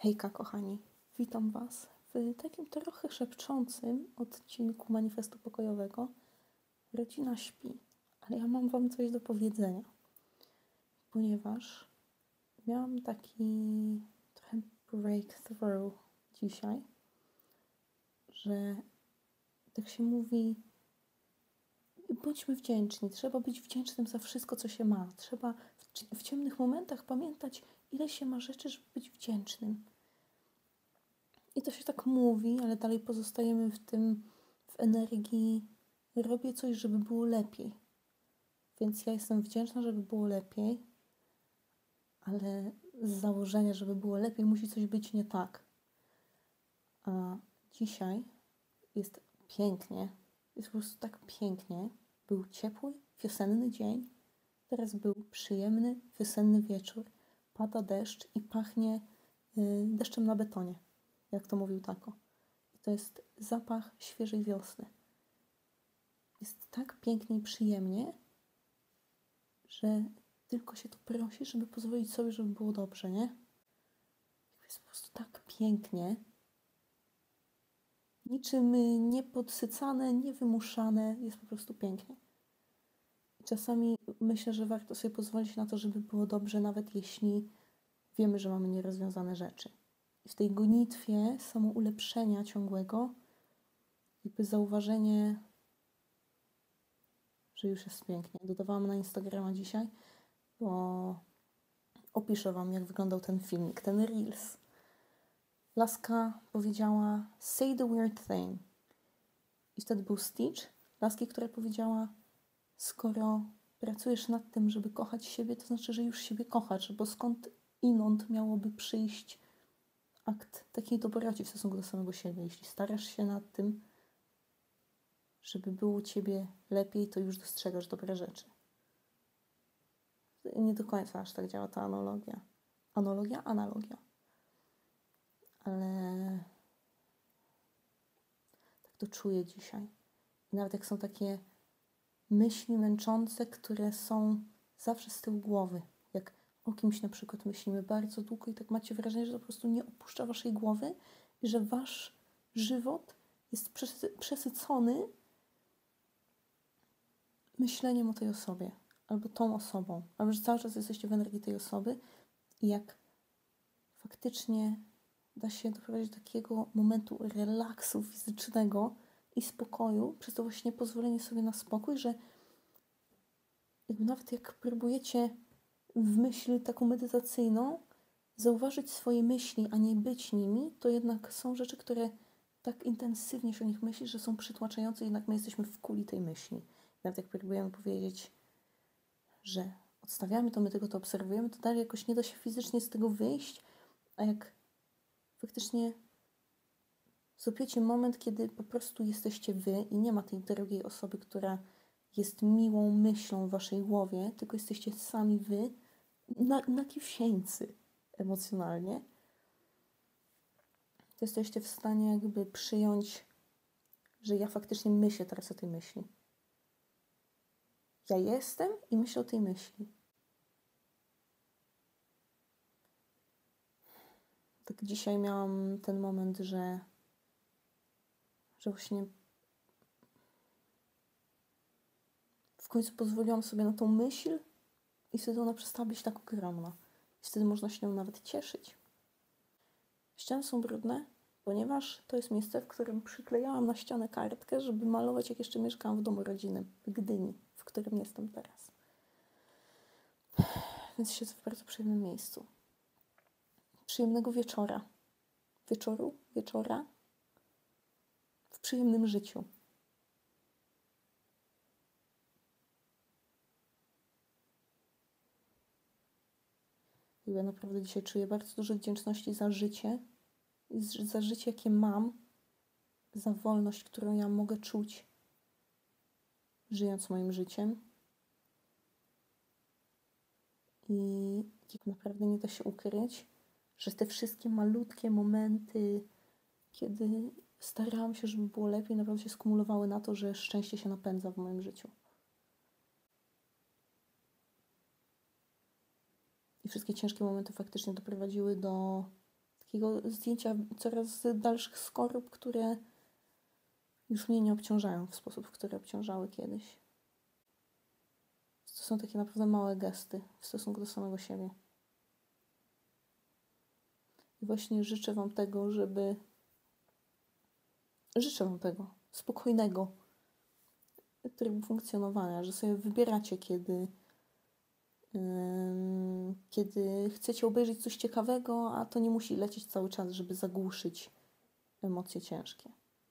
Hejka, kochani, witam Was w takim trochę szepczącym odcinku Manifestu Pokojowego. Rodzina śpi, ale ja mam Wam coś do powiedzenia, ponieważ miałam taki trochę breakthrough dzisiaj, że tak się mówi, bądźmy wdzięczni, trzeba być wdzięcznym za wszystko, co się ma. Trzeba w ciemnych momentach pamiętać, ile się ma rzeczy, żeby być wdzięcznym. I to się tak mówi, ale dalej pozostajemy w energii robię coś, żeby było lepiej. Więc ja jestem wdzięczna, żeby było lepiej, ale z założenia, żeby było lepiej, musi coś być nie tak. A dzisiaj jest pięknie, jest po prostu tak pięknie. Był ciepły, wiosenny dzień, teraz był przyjemny, wiosenny wieczór, pada deszcz i pachnie deszczem na betonie, jak to mówił Tako. I to jest zapach świeżej wiosny. Jest tak pięknie i przyjemnie, że tylko się to prosi, żeby pozwolić sobie, żeby było dobrze, nie? Jest po prostu tak pięknie. Niczym niepodsycane, niewymuszane. Jest po prostu pięknie. I czasami myślę, że warto sobie pozwolić na to, żeby było dobrze, nawet jeśli wiemy, że mamy nierozwiązane rzeczy. I w tej gonitwie samoulepszenia ciągłego jakby zauważenie, że już jest pięknie. Dodawałam na Instagrama dzisiaj, bo opiszę Wam, jak wyglądał ten filmik, ten Reels. Laska powiedziała say the weird thing. I wtedy był Stitch, laski, która powiedziała skoro pracujesz nad tym, żeby kochać siebie, to znaczy, że już siebie kochasz, bo skąd inąd miałoby przyjść akt takiej dobroci w stosunku do samego siebie. Jeśli starasz się nad tym, żeby było u Ciebie lepiej, to już dostrzegasz dobre rzeczy. Nie do końca aż tak działa ta analogia. Analogia. Ale tak to czuję dzisiaj. I nawet jak są takie myśli męczące, które są zawsze z tyłu głowy. Jak o kimś na przykład myślimy bardzo długo i tak macie wrażenie, że to po prostu nie opuszcza waszej głowy i że wasz żywot jest przesycony myśleniem o tej osobie, albo tą osobą, albo że cały czas jesteście w energii tej osoby i jak faktycznie da się doprowadzić do takiego momentu relaksu fizycznego i spokoju, przez to właśnie pozwolenie sobie na spokój, że jakby nawet jak próbujecie w myśli taką medytacyjną zauważyć swoje myśli, a nie być nimi, to jednak są rzeczy, które tak intensywnie się o nich myśli, że są przytłaczające, jednak my jesteśmy w kuli tej myśli. Nawet jak próbujemy powiedzieć, że odstawiamy to, my tego to obserwujemy, to dalej jakoś nie da się fizycznie z tego wyjść, a jak faktycznie złapiecie moment, kiedy po prostu jesteście wy i nie ma tej drugiej osoby, która jest miłą myślą w waszej głowie, tylko jesteście sami wy, nakiwsieńcy emocjonalnie, to jesteście w stanie jakby przyjąć, że ja faktycznie myślę teraz o tej myśli. Ja jestem i myślę o tej myśli. Tak dzisiaj miałam ten moment, że właśnie w końcu pozwoliłam sobie na tą myśl i wtedy ona przestała być tak ogromna. I wtedy można się nią nawet cieszyć. Ściany są brudne, ponieważ to jest miejsce, w którym przyklejałam na ścianę kartkę, żeby malować, jak jeszcze mieszkałam w domu rodzinnym w Gdyni, w którym jestem teraz. Więc siedzę w bardzo przyjemnym miejscu. Przyjemnego wieczora. Wieczora w przyjemnym życiu. I ja naprawdę dzisiaj czuję bardzo dużo wdzięczności za życie, jakie mam, za wolność, którą ja mogę czuć, żyjąc moim życiem. I jak naprawdę nie da się ukryć, że te wszystkie malutkie momenty, kiedy starałam się, żeby było lepiej, naprawdę się skumulowały na to, że szczęście się napędza w moim życiu. I wszystkie ciężkie momenty faktycznie doprowadziły do takiego zdjęcia coraz dalszych skorup, które już mnie nie obciążają w sposób, w który obciążały kiedyś. To są takie naprawdę małe gesty w stosunku do samego siebie. I właśnie życzę Wam tego, życzę Wam tego spokojnego trybu funkcjonowania, że sobie wybieracie, kiedy chcecie obejrzeć coś ciekawego, a to nie musi lecieć cały czas, żeby zagłuszyć emocje ciężkie.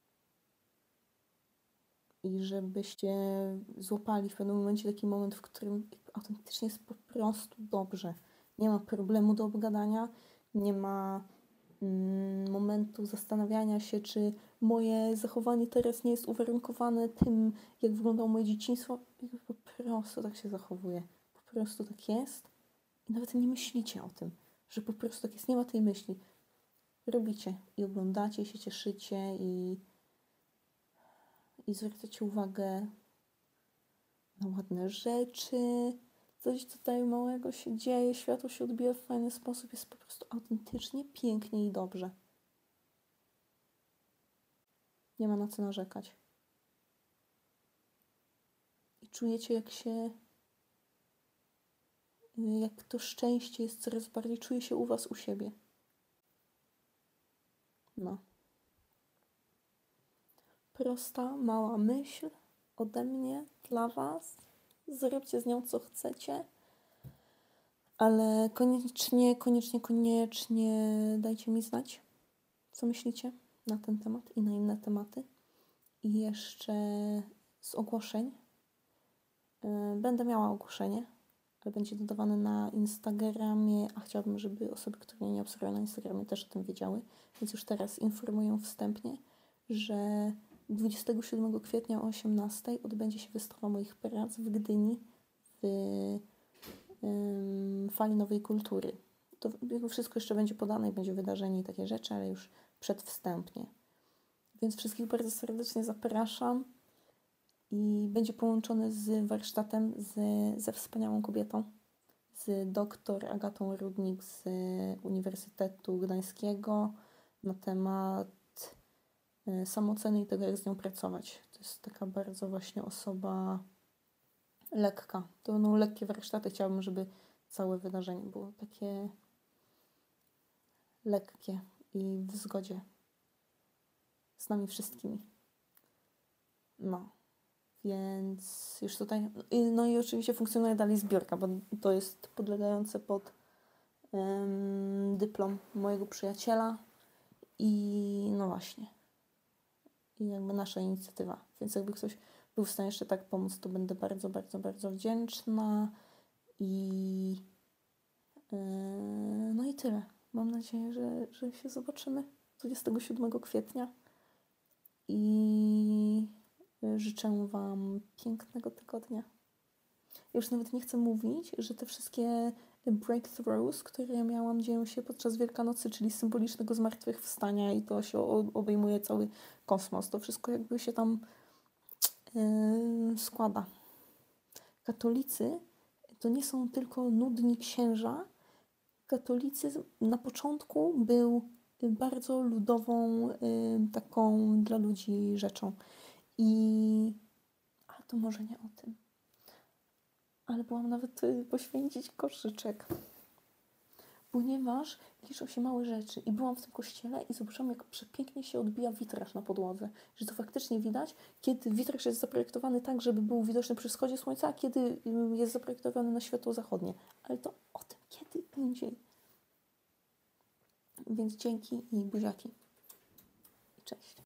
I żebyście złapali w pewnym momencie taki moment, w którym autentycznie jest po prostu dobrze. Nie ma problemu do obgadania, nie ma momentu zastanawiania się, czy moje zachowanie teraz nie jest uwarunkowane tym, jak wyglądało moje dzieciństwo. I po prostu tak się zachowuje. Po prostu tak jest. I nawet nie myślicie o tym, że po prostu tak jest. Nie ma tej myśli. Robicie i oglądacie, i się cieszycie i zwracacie uwagę na ładne rzeczy. Coś tutaj małego się dzieje, światło się odbija w fajny sposób, jest po prostu autentycznie, pięknie i dobrze. Nie ma na co narzekać. I czujecie, jak to szczęście jest coraz bardziej, czuje się u Was, u siebie. No. Prosta, mała myśl ode mnie dla Was. Zróbcie z nią, co chcecie. Ale koniecznie dajcie mi znać, co myślicie na ten temat i na inne tematy. I jeszcze z ogłoszeń. Będę miała ogłoszenie, ale będzie dodawane na Instagramie, a chciałabym, żeby osoby, które mnie nie obserwują na Instagramie, też o tym wiedziały. Więc już teraz informuję wstępnie, że 27 kwietnia o 18 odbędzie się wystawa moich prac w Gdyni w Fali Nowej Kultury. To wszystko jeszcze będzie podane i będzie wydarzenie i takie rzeczy, ale już przedwstępnie. Więc wszystkich bardzo serdecznie zapraszam i będzie połączony z warsztatem ze wspaniałą kobietą, z dr Agatą Rudnik z Uniwersytetu Gdańskiego na temat samooceny i tego, jak z nią pracować. To jest taka bardzo właśnie osoba lekka. To będą lekkie warsztaty. Chciałabym, żeby całe wydarzenie było takie lekkie i w zgodzie z nami wszystkimi. No, więc już tutaj... No i oczywiście funkcjonuje dalej zbiórka, bo to jest podlegające pod dyplom mojego przyjaciela i no właśnie. I jakby nasza inicjatywa. Więc jakby ktoś był w stanie jeszcze tak pomóc, to będę bardzo, bardzo, bardzo wdzięczna. No i tyle. Mam nadzieję, że się zobaczymy 27 kwietnia. I życzę Wam pięknego tygodnia. Już nawet nie chcę mówić, że te wszystkie breakthroughs, które ja miałam, dzieją się podczas Wielkanocy, czyli symbolicznego zmartwychwstania i to się obejmuje cały kosmos. To wszystko jakby się tam składa. Katolicy to nie są tylko nudni księża. Katolicyzm na początku był bardzo ludową, taką dla ludzi rzeczą. Ale to może nie o tym. Ale byłam nawet poświęcić koszyczek. Ponieważ liczą się małe rzeczy. I byłam w tym kościele i zobaczyłam, jak przepięknie się odbija witraż na podłodze. Że to faktycznie widać, kiedy witraż jest zaprojektowany tak, żeby był widoczny przy wschodzie słońca, a kiedy jest zaprojektowany na światło zachodnie. Ale to o tym kiedy indziej. Więc dzięki i buziaki. I cześć.